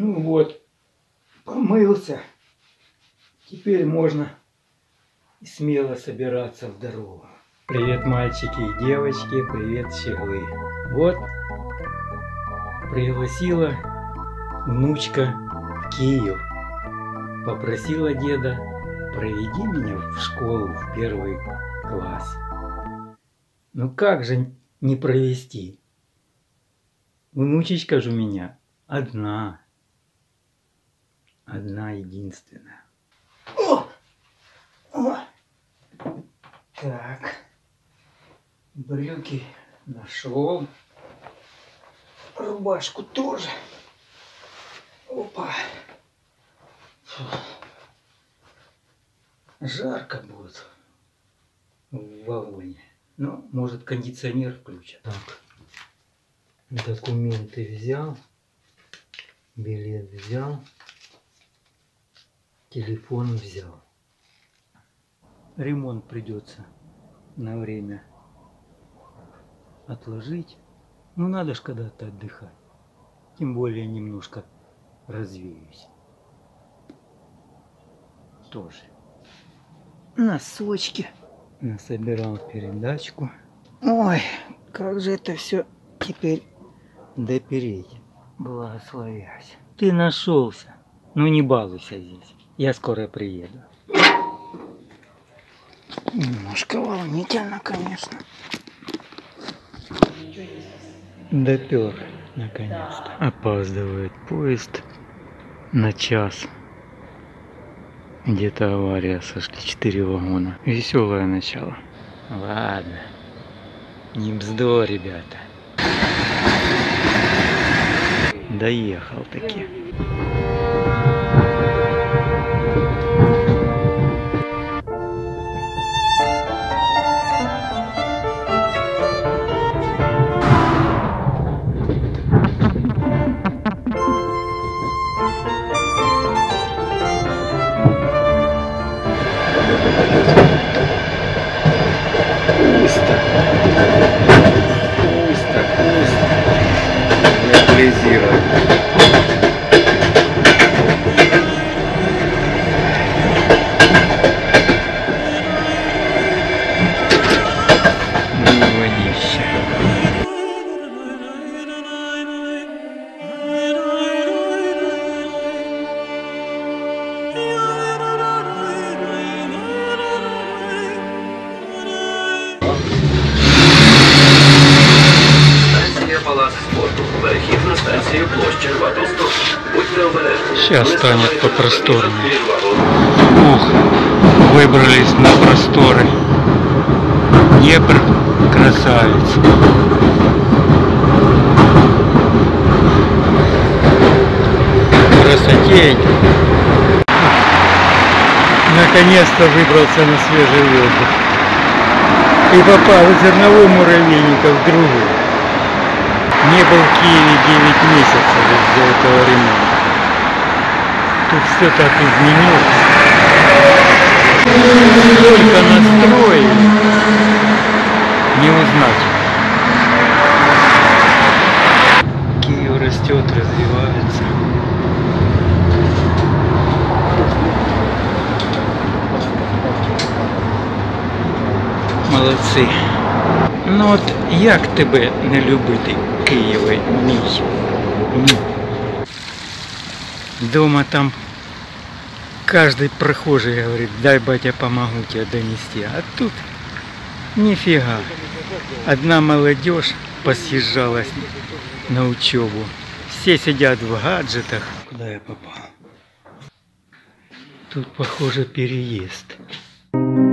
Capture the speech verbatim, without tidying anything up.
Ну вот, помылся. Теперь можно смело собираться в дорогу. Привет, мальчики и девочки, привет, щеглы. Вот, пригласила внучка в Киев. Попросила деда: проведи меня в школу, в первый класс. Ну как же не провести? Внучечка же у меня одна. Одна единственная. О! О! Так. Брюки нашел. Рубашку тоже. Опа. Фу. Жарко будет в вагоне. Ну, может, кондиционер включат. Так. Документы взял. Билет взял. Телефон взял. Ремонт придется на время отложить. Ну, надо ж когда-то отдыхать. Тем более немножко развеюсь. Тоже. Носочки. Насобирал передачку. Ой, как же это все теперь допереть. Благословясь. Ты нашелся. Ну не балуйся здесь. Я скоро приеду. Немножко волнительно, конечно. Допер, наконец-то. Опаздывает поезд на час. Где-то авария, сошли четыре вагона. Веселое начало. Ладно. Не бздо, ребята. Доехал таки. Пусто. Пусто, пусто. Анализировать. Сейчас станет попросторнее. Ух, выбрались на просторы. Днепр красавец. Красотень. Наконец-то выбрался на свежий воздух. И попал из одного муравейника в другой. Не был в Киеве девять месяцев из-за этого ремонта. Тут все так изменилось. Только настроили. Не узнать. Киев растет, развивается. Молодцы. Ну от як тебе не любити, Києве мій? Дома там каждый прохожий говорит: дай, батя, помогу тебе донести. А тут нифига. Одна молодежь посъезжалась на учебу. Все сидят в гаджетах. Куда я попал? Тут, похоже, переезд.